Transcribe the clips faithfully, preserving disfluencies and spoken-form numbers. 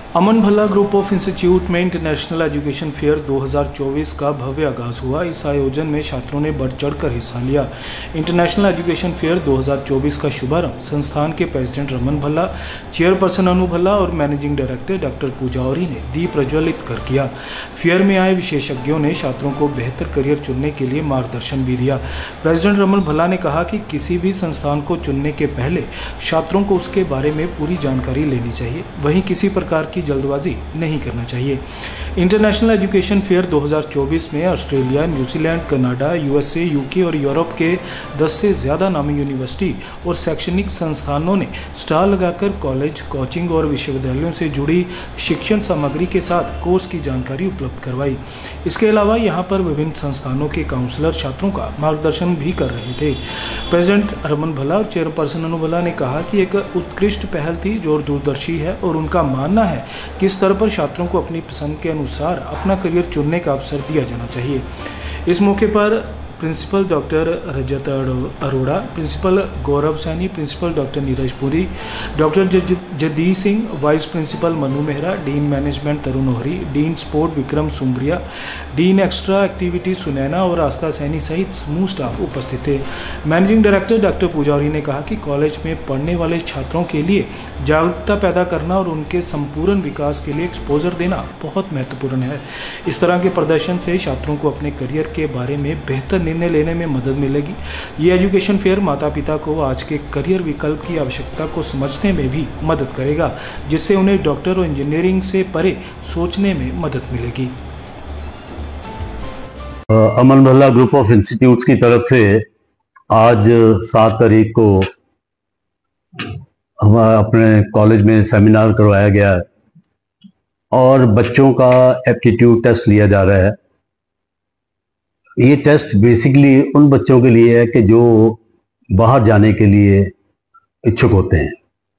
Aman Bhalla group of institute में international education fair दो हज़ार चौबीस का भव्य आगाज हुआ। इस आयोजन में छात्रों ने बढ़ चढ़कर हिस्सा लिया। इंटरनेशनल एजुकेशन फेयर दो हज़ार चौबीस का शुभारंभ संस्थान के प्रेसिडेंट रमन भल्ला, चेयरपर्सन अनु भल्ला और मैनेजिंग डायरेक्टर डॉक्टर पूजा औरी ने दीप प्रज्वलित कर किया। फेयर में आए विशेषज्ञों ने छात्रों को बेहतर करियर चुनने के लिए मार्गदर्शन भी दिया। प्रेसिडेंट रमन भल्ला ने कहा कि किसी भी संस्थान को चुनने के पहले छात्रों को उसके बारे में पूरी जानकारी लेनी चाहिए, वहीं किसी प्रकार की जल्दबाजी नहीं करना चाहिए। इंटरनेशनल एजुकेशन फेयर दो हज़ार चौबीस में Australia, New Zealand, Canada, USA, UK और यूरोप के दस से ज्यादा नामी यूनिवर्सिटी और शैक्षणिक संस्थानों ने स्टॉल लगाकर कॉलेज, कोचिंग और विश्वविद्यालयों से जुड़ी शिक्षण सामग्री के साथ कोर्स की जानकारी उपलब्ध करवाई। इसके अलावा यहाँ पर विभिन्न संस्थानों के काउंसलर छात्रों का मार्गदर्शन भी कर रहे थे। प्रेसिडेंट रमन भल्ला और चेयरपर्सन अनु भल्ला ने कहा कि एक उत्कृष्ट पहल थी जो दूरदर्शी है और उनका मानना है कि स्तर पर छात्रों को अपनी पसंद के अनुसार अपना करियर चुनने का अवसर दिया जाना चाहिए। इस मौके पर principal doctor Rajat Arora, principal Gaurav Saini, principal doctor Neeraj Puri, doctor Jagdish Singh, vice principal Manu Mehra, dean management Tarun Ohri, dean sport Vikram Sumbaria, dean extra activity Sunaina और आस्था सैनी सहित समूह स्टाफ उपस्थित थे। मैनेजिंग डायरेक्टर डॉक्टर पूजा औरी ने कहा कि कॉलेज में पढ़ने वाले छात्रों के लिए जागरूकता पैदा करना और उनके संपूर्ण विकास के लिए एक्सपोजर देना बहुत महत्वपूर्ण है। इस तरह के प्रदर्शन से छात्रों को अपने करियर के बारे में बेहतर निर्णय लेने में मदद मिलेगी। ये एजुकेशन फेयर माता पिता को आज के करियर विकल्प की आवश्यकता को समझने में भी मदद करेगा, जिससे उन्हें डॉक्टर और इंजीनियरिंग से परे सोचने में मदद मिलेगी। Aman Bhalla group of institutes की तरफ से आज सात तारीख को हमारे अपने कॉलेज में सेमिनार करवाया गया है और बच्चों का एप्टीट्यूड टेस्ट लिया जा रहा है। ये टेस्ट बेसिकली उन बच्चों के लिए है कि जो बाहर जाने के लिए इच्छुक होते हैं।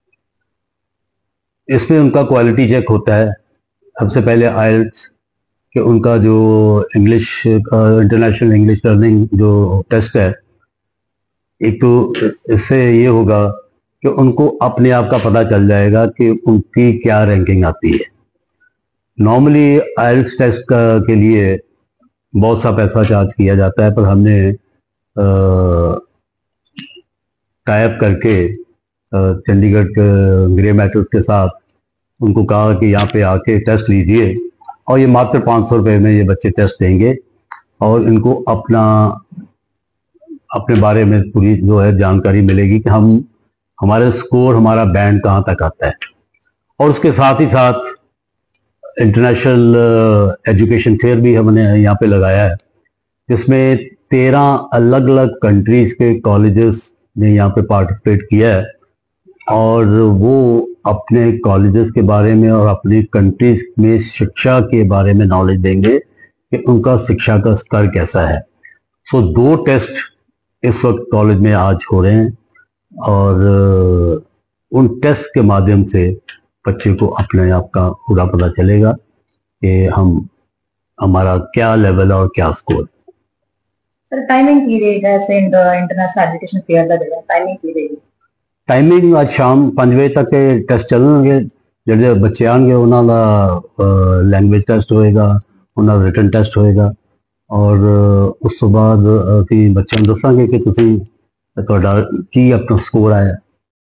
इसमें उनका क्वालिटी चेक होता है। सबसे पहले आइल्स कि उनका जो इंग्लिश इंटरनेशनल इंग्लिश लर्निंग जो टेस्ट है, एक तो इससे ये होगा कि उनको अपने आप का पता चल जाएगा कि उनकी क्या रैंकिंग आती है। नॉर्मली आइल्स टेस्ट का के लिए बहुत सा पैसा चार्ज किया जाता है, पर हमने टाई अप करके चंडीगढ़ के ग्रे मैटर्स के साथ उनको कहा कि यहाँ पे आके टेस्ट लीजिए और ये मात्र पाँच सौ रुपये में ये बच्चे टेस्ट देंगे और इनको अपना अपने बारे में पूरी जो है जानकारी मिलेगी कि हम हमारे स्कोर हमारा बैंड कहाँ तक आता है। और उसके साथ ही साथ इंटरनेशनल एजुकेशन फेयर भी हमने यहाँ पे लगाया है, जिसमें तेरह अलग अलग कंट्रीज के कॉलेजेस ने यहाँ पे पार्टिसिपेट किया है और वो अपने कॉलेजेस के बारे में और अपनी कंट्रीज में शिक्षा के बारे में नॉलेज देंगे कि उनका शिक्षा का स्तर कैसा है। सो दो टेस्ट इस वक्त कॉलेज में आज हो रहे हैं और उन टेस्ट के माध्यम से बच्चे को अपने आप का पूरा पता चलेगा कि हम हमारा क्या लेवल और क्या स्कोर। सर टाइमिंग की रहेगी ऐसे इंटरनेशनल एजुकेशन फेयर का देगा टाइमिंग की रहेगी? टाइमिंग आज शाम पाँच बजे तक के टेस्ट चलणगे। जो बच्चे आएंगे उन्होंने लैंग्वेज टेस्ट होएगा, उन्होंने रिटन टेस्ट होएगा और उस तो बाद अभी बच्चों दसांगे कि तुसीं तुहाडा की अपना स्कोर आया।